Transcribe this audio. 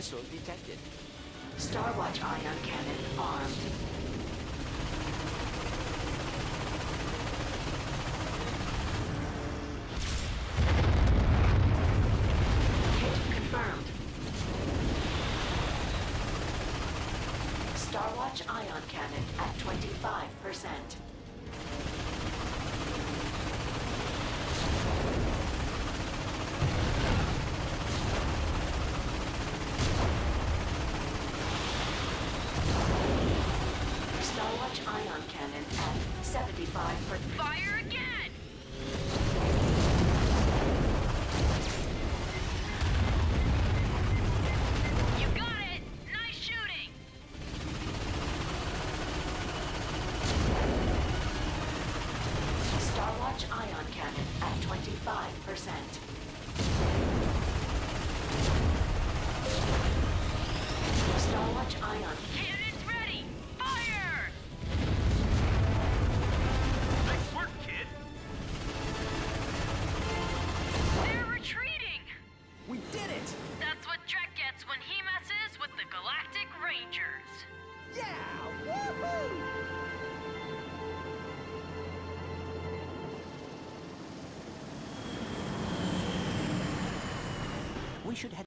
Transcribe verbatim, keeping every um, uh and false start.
Missile detected. Starwatch ion cannon armed. Hit confirmed. Starwatch ion cannon at twenty-five percent. Starwatch ion cannon at seventy-five percent. Fire again! You got it! Nice shooting! Starwatch ion cannon at twenty-five percent. Starwatch ion. Cannon's ready! Fire! Nice work, kid! They're retreating! We did it! That's what Drek gets when he messes with the Galactic Rangers. Yeah! Woohoo! We should head